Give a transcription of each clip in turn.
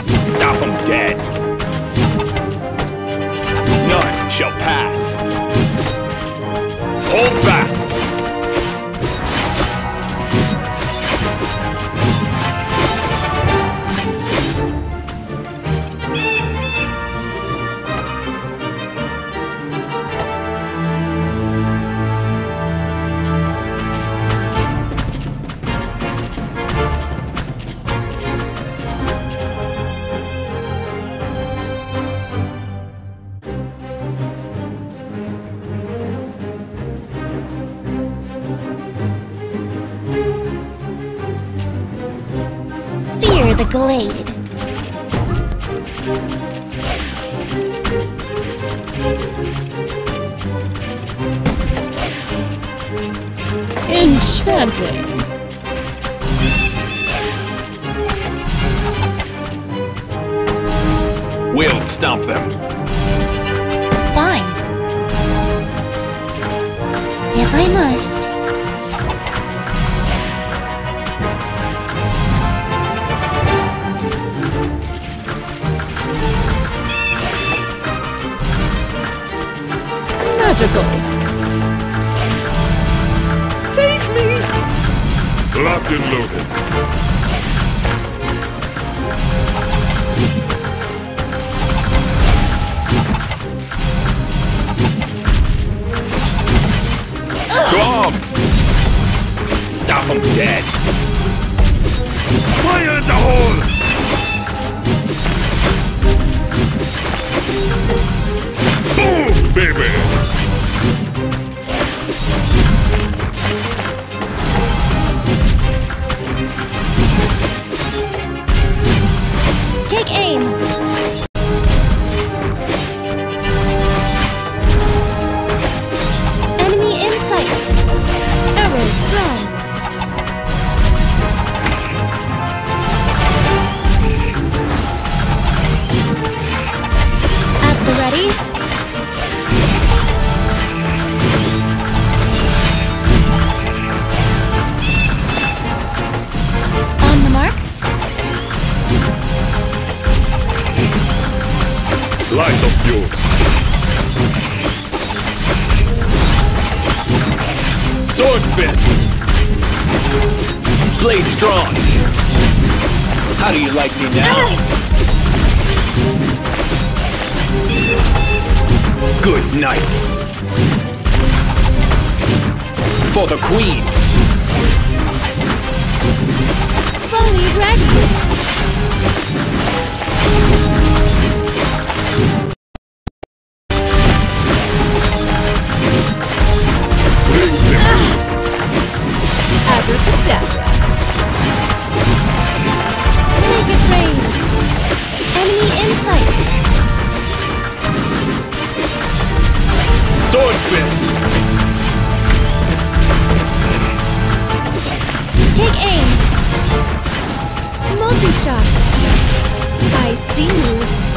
Stop them dead. None shall pass. Hold fast. The glade. Enchanting. We'll stomp them. Fine. If I must. Magical. Save me! Locked and loaded. Dogs! Stop them dead. Fire in the hole! Boom, baby! Take aim! Enemy in sight! Arrows drawn! At the ready! On the mark! Light of yours. Sword spin. Blade drawn. How do you like me now? Good night. For the queen. Fully ready! Abracadabra. Make it rain! Enemy in sight! Sword spin. Take aim! Multi-shot! I see you!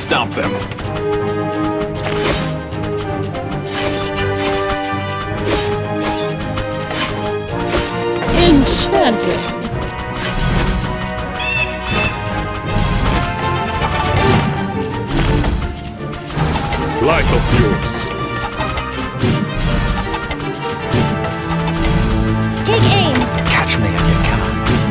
stomp them. Enchanted. Light of yours. Take aim. Catch me if you can.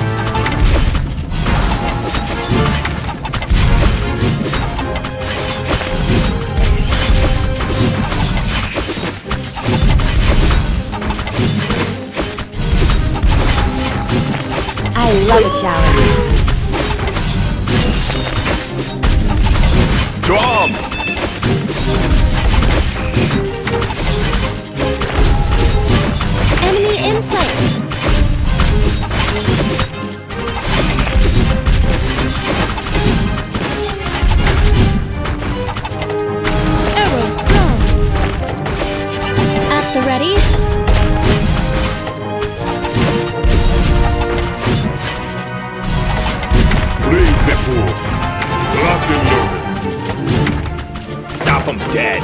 I love a challenge. To arms! Enemy in sight. Arrows thrown. At the ready. Blaze and pour. Locked and loaded. Stop them dead!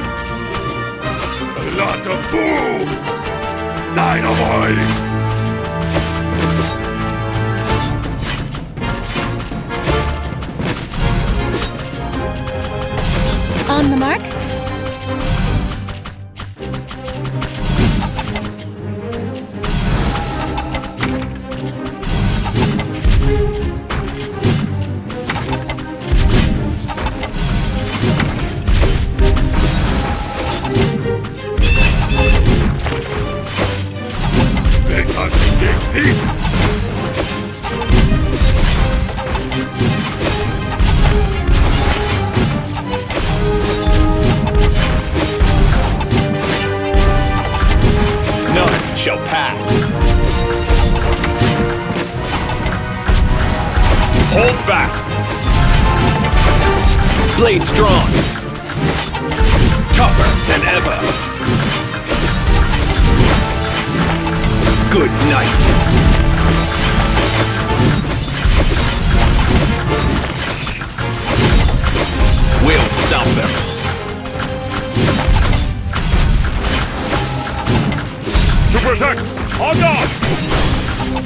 A lot of boom! Dynamite! On the mark. They can't escape this! None shall pass. Hold fast. Blade strong. Tougher than ever. Good night. We'll stop them. To protect! On guard!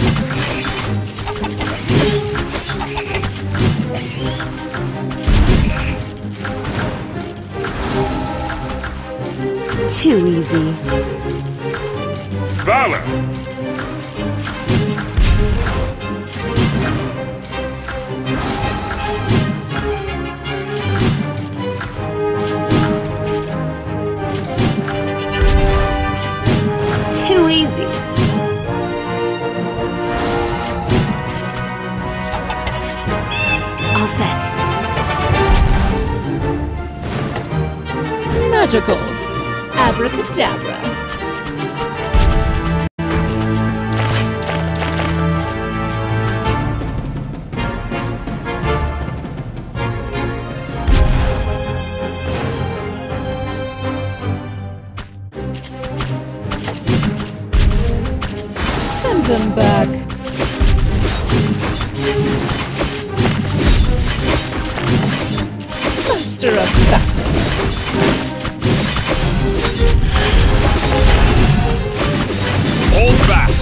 Too easy. Valor! Too easy. All set. Magical. Abracadabra. Send them back. Master of battle. Hold fast.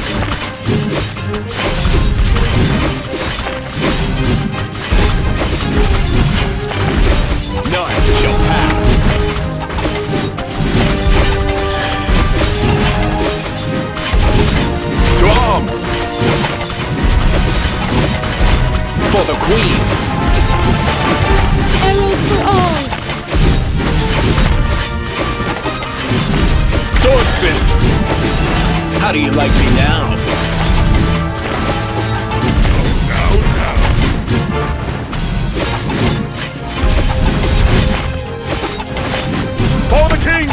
None shall pass. To arms! For the Queen! Arrows for all. Sword spin! How do you like me now? Now down! For the king!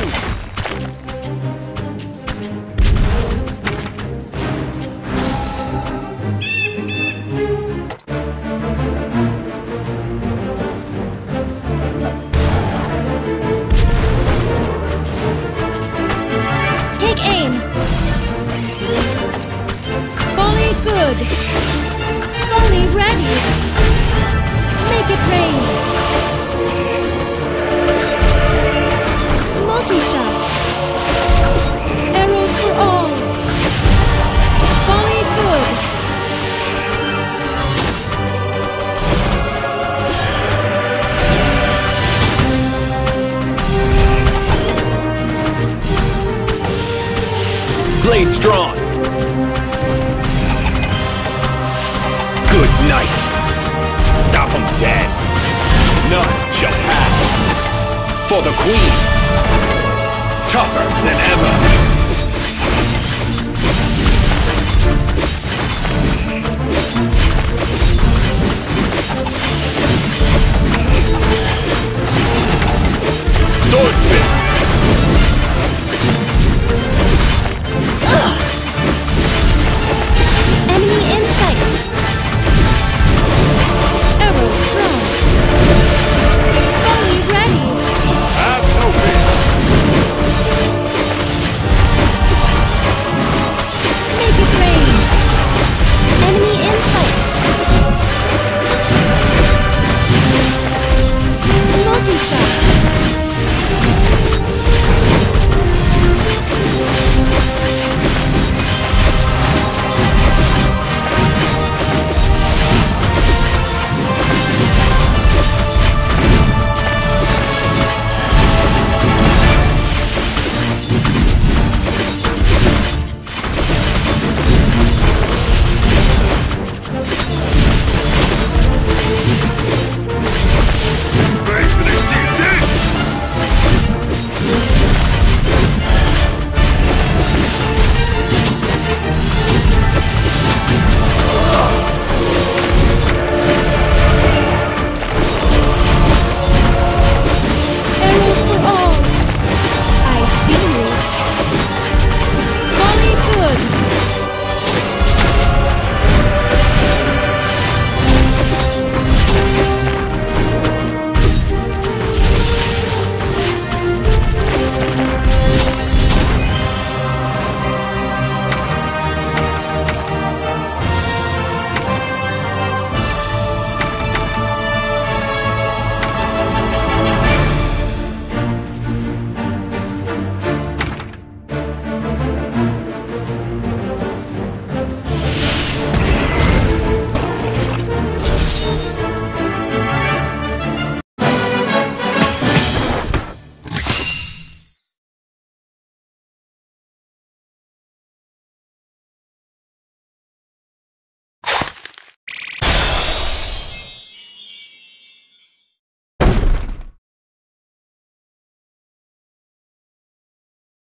Take aim. Blades drawn. Good night. Stop him dead. None shall pass. For the Queen. Tougher than ever. Sword fit.